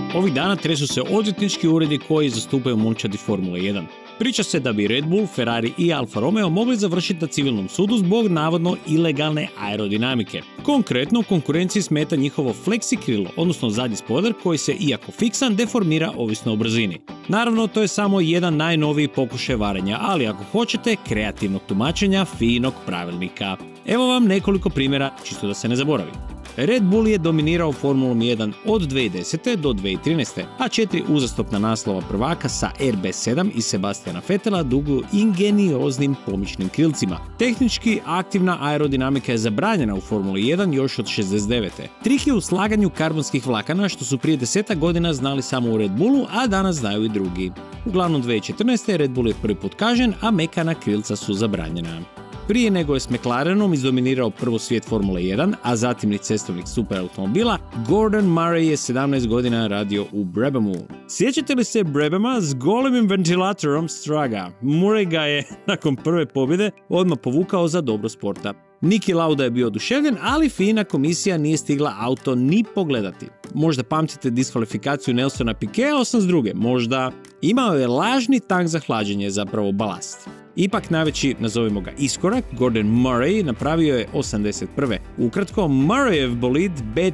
Ovih dana tresu se odvjetnički uredi koji zastupaju momčadi Formule 1. Priča se da bi Red Bull, Ferrari i Alfa Romeo mogli završiti na civilnom sudu zbog navodno ilegalne aerodinamike. Konkretno, konkurenciji smeta njihovo flexi krilo, odnosno zadnji spoiler koji se, iako fiksan, deformira ovisno o brzini. Naravno, to je samo jedan najnoviji pokušaj varanja, ali ako hoćete, kreativnog tumačenja finog pravilnika. Evo vam nekoliko primjera, čisto da se ne zaboravi. Red Bull je dominirao Formulom 1 od 2010. do 2013. a 4 uzastopna naslova prvaka sa RB7 i Sebastiana Vettela duguju ingenioznim pomičnim krilcima. Tehnički aktivna aerodinamika je zabranjena u Formuli 1 još od 69. Trik je u slaganju karbonskih vlakana što su prije 10 godina znali samo u Red Bullu, a danas znaju i drugi. Uglavnom 2014. Red Bull je prvi put kažnjen, a mekana krilca su zabranjena. Prije nego je s McLarenom izdominirao prvo svijet Formule 1, a zatim i cestovnih superautomobila, Gordon Murray je 17 godina radio u Brabhamu. Sjećate li se Brabhama s golemim ventilatorom Straga? Murray ga je, nakon prve pobjede, odmah povukao za dobro sporta. Niki Lauda je bio oduševljen, ali FIA komisija nije stigla auto ni pogledati. Možda pamtite diskvalifikaciju Nelsona Piqueta 82. Možda imao je lažni tank za hlađenje, zapravo balast. Ipak najveći, nazovimo ga iskorak, Gordon Murray napravio je 81. Ukratko, Murrayev bolid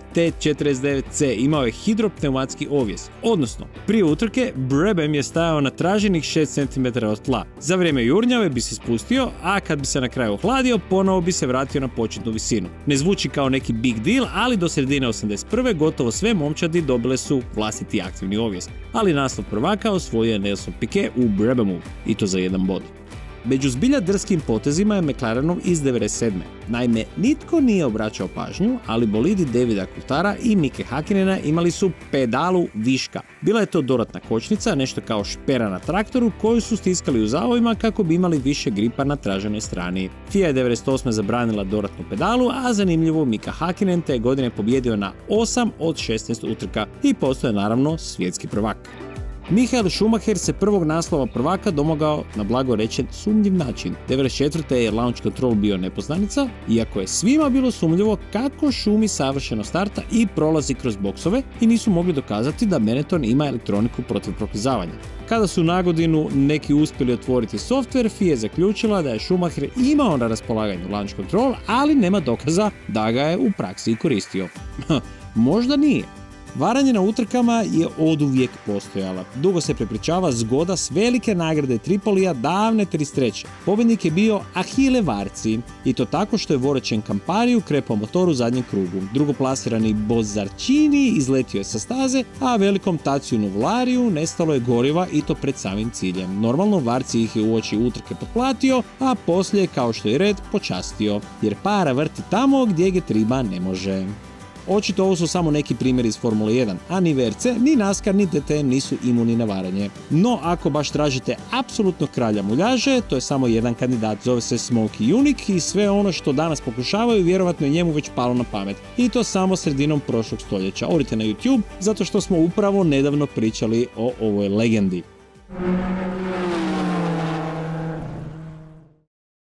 BT49C imao je hidropneumatski ovjes, odnosno prije utrke Brabham je stajao na traženih 6 cm od tla. Za vrijeme jurnjave bi se spustio, a kad bi se na kraju ohladio, ponovo bi se vratio na početnu visinu. Ne zvuči kao neki big deal, ali do sredine 81. gotovo sve momčadi dobile su vlastiti aktivni ovjes, ali naslov prvaka osvojio je Nelson Piquet u Brabhamu, i to za 1 bod. Među zbilja drskim potezima je McLarenov iz 97. Naime, nitko nije obraćao pažnju, ali bolidi Davida Coulthara i Mike Häkkinena imali su pedalu viška. Bila je to dodatna kočnica, nešto kao špera na traktoru koju su stiskali u zavojima kako bi imali više gripa na traženoj strani. FIA je 98. zabranila dodatnu pedalu, a zanimljivo Mika Häkkinen te godine pobjedio na 8 od 16 utrka i postoje naravno svjetski prvak. Michael Schumacher se prvog naslova prvaka domogao na blago rečen sumnjiv način. 94. je launch control bio nepoznanica, iako je svima bilo sumnjivo kako Schumi savršeno starta i prolazi kroz boksove i nisu mogli dokazati da Benetton ima elektroniku protiv proklizavanja. Kada su na godinu neki uspjeli otvoriti software, FIA je zaključila da je Schumacher imao na raspolaganju launch control, ali nema dokaza da ga je u praksi i koristio. Možda nije. Varanje na utrkama je oduvijek postojala. Dugo se prepričava zgoda s velike nagrade Tripolija davne 33. Pobjednik je bio Achille Varzi, i to tako što je vorećen Campariju krepao motor u zadnjem krugu. Drugoplasirani Bozzarcini izletio je sa staze, a velikom Taciju Nuvolariju nestalo je goriva i to pred samim ciljem. Normalno Varzi ih je uoči utrke potplatio, a poslije, kao što je red, počastio, jer para vrti tamo gdje ga triba ne može. Očito ovo su samo neki primjeri iz Formule 1, a ni VRC, ni NASCAR, ni DTM nisu imuni na varanje. No, ako baš tražite apsolutno kralja muljaže, to je samo jedan kandidat, zove se Smokey Yunick i sve ono što danas pokušavaju, vjerovatno je njemu već palo na pamet. I to samo sredinom prošlog stoljeća. Odite na YouTube, zato što smo upravo nedavno pričali o ovoj legendi.